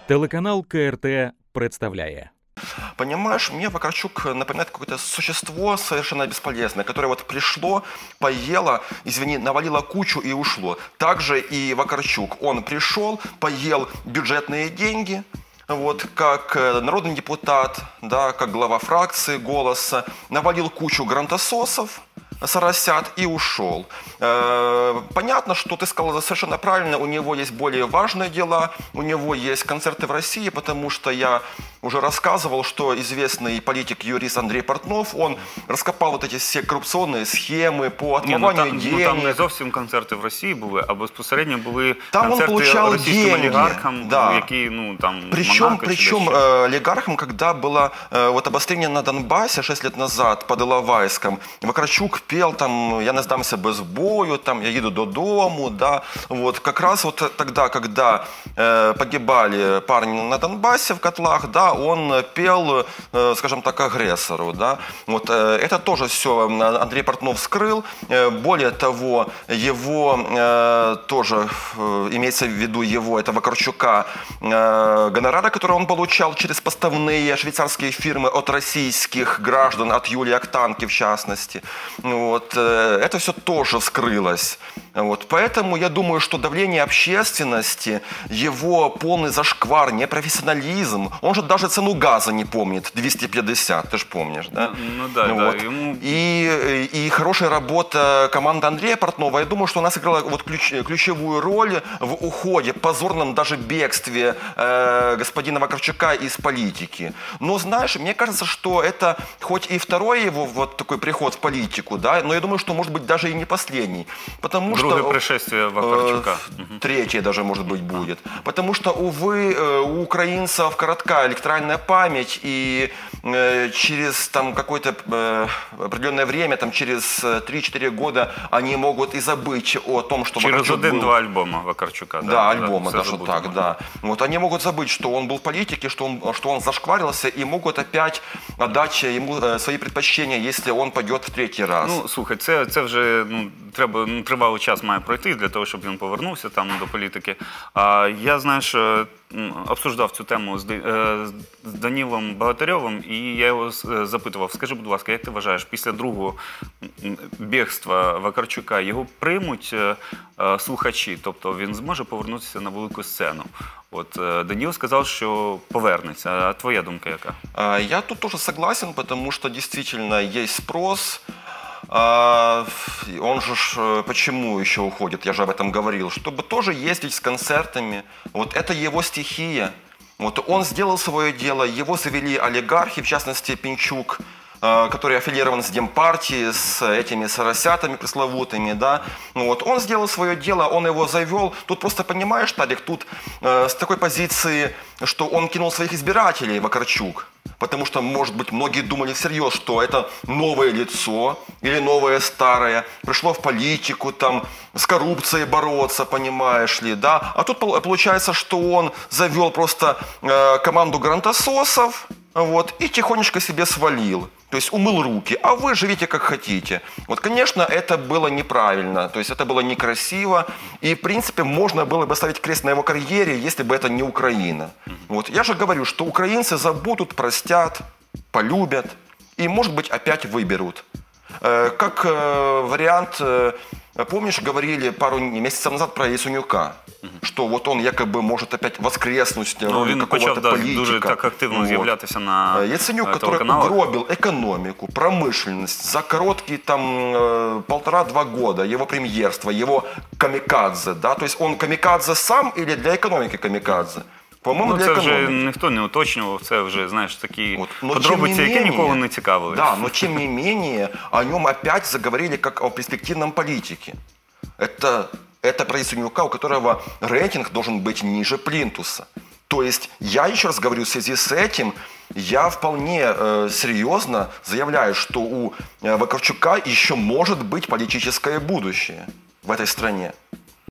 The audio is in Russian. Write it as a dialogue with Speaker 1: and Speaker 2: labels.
Speaker 1: Телеканал КРТ представляє.
Speaker 2: Понимаешь, мне Вакарчук напоминает какое-то существо совершенно бесполезное, которое вот пришло, поело, извини, навалило кучу и ушло. Также и Вакарчук, он пришел, поел бюджетные деньги, вот, как народный депутат, да, как глава фракции «Голоса», навалил кучу грантососов, соросят и ушел. Понятно, что ты сказал совершенно правильно, у него есть более важные дела, у него есть концерты в России, потому что я уже рассказывал, что известный политик-юрист Андрей Портнов, он раскопал вот эти все коррупционные схемы по отмыванию денег.
Speaker 3: Там не зовсім концерти в Росії були, а безпосередньо були
Speaker 2: там
Speaker 3: концерти російським олігархам,
Speaker 2: да.
Speaker 3: які, там,
Speaker 2: Причем олигархам, когда было вот обострение на Донбассе 6 лет назад под Иловайском, Вакарчук пел там «Я не сдамся без бою», там «Я еду додому», да, вот как раз вот тогда, когда погибали парни на Донбассе в котлах, да, он пел, скажем так, агрессору, да, вот это тоже все Андрей Портнов скрыл, более того, его тоже, имеется в виду его, это Вакарчука, гонорары, которые он получал через поставные швейцарские фирмы от российских граждан, от Юлии Актанки в частности, вот, это все тоже вскрылось. Вот, поэтому я думаю, что давление общественности, его полный зашквар, непрофессионализм, он же даже цену газа не помнит, 250, ты же помнишь, да?
Speaker 3: Ну да,
Speaker 2: вот.
Speaker 3: Да. Ему...
Speaker 2: И хорошая работа команды Андрея Портнова, я думаю, что она сыграла вот ключевую роль в уходе, позорном даже бегстве господина Вакарчука из политики. Но знаешь, мне кажется, что это хоть и второй его вот такой приход в политику, да, но я думаю, что может быть даже и не последний. Потому
Speaker 3: Другое
Speaker 2: что,
Speaker 3: пришествие Вакарчука.
Speaker 2: Третье даже, может быть, будет. Потому что, увы, у украинцев коротка электоральная память, и через там какое-то определенное время, там через 3-4 года, они могут и забыть о том, что
Speaker 3: через
Speaker 2: Вакарчук был...
Speaker 3: один-два альбома Вакарчука.
Speaker 2: Да, альбома, даже так, да. Вот они могут забыть, что он был в политике, что он зашкварился, и могут опять отдать ему свои предпочтения, если он пойдет в третій раз.
Speaker 3: Ну, слухай, це вже треба, тривалий час має пройти для того, щоб він повернувся там до політики. А я, знаєш, обсуждав цю тему з Данілом Богатирьовим, і я його запитував: скажи, будь ласка, як ти вважаєш, після другого бігства Вакарчука його приймуть слухачі, тобто він зможе повернутися на велику сцену? От Даніл сказав, що повернеться. А твоя думка яка?
Speaker 2: Я тут тоже согласен, потому что действительно есть спрос. Он же почему еще уходит, я же об этом говорил, чтобы тоже ездить с концертами. Вот это его стихия. Вот он сделал свое дело, его завели олигархи, в частности Пинчук, который аффилирован с Демпартией, с этими соросятами пресловутыми, да. Вот. Он сделал свое дело, он его завел. Тут просто понимаешь, Талик, тут с такой позиции, что он кинул своих избирателей, Вакарчук. Потому что, может быть, многие думали всерьез, что это новое лицо или новое старое, пришло в политику, там, с коррупцией бороться, понимаешь ли, да. А тут получается, что он завел просто команду грантососов, вот, и тихонечко себе свалил. То есть умыл руки, а вы живите как хотите. Вот, конечно, это было неправильно, то есть это было некрасиво, и, в принципе, можно было бы ставить крест на его карьере, если бы это не Украина. Вот. Я же говорю, что украинцы забудут, простят, полюбят и, может быть, опять выберут. Как вариант, помнишь, говорили пару месяцев назад про Яценюка, что вот он якобы может опять воскреснуть в роли какого-то политика.
Speaker 3: Дуже так активно з'являтися на
Speaker 2: Яценюк, который угробил экономику, промышленность за короткие там 1,5-2 года его премьерства, его камикадзе, да, то есть он камикадзе сам или для экономики камикадзе? По-моему, для
Speaker 3: це
Speaker 2: економіки.
Speaker 3: Вже ніхто не уточнював, це вже, знаєш, такі подробиці, які нікого не цікавили.
Speaker 2: Да, но тем не менее, о нем опять заговорили как о перспективном политике. Это про Яценюка, у которого рейтинг должен быть ниже плинтуса. То есть, я еще раз говорю, в связи с этим, я вполне серьезно заявляю, что у Вакарчука еще может быть политическое будущее в этой стране.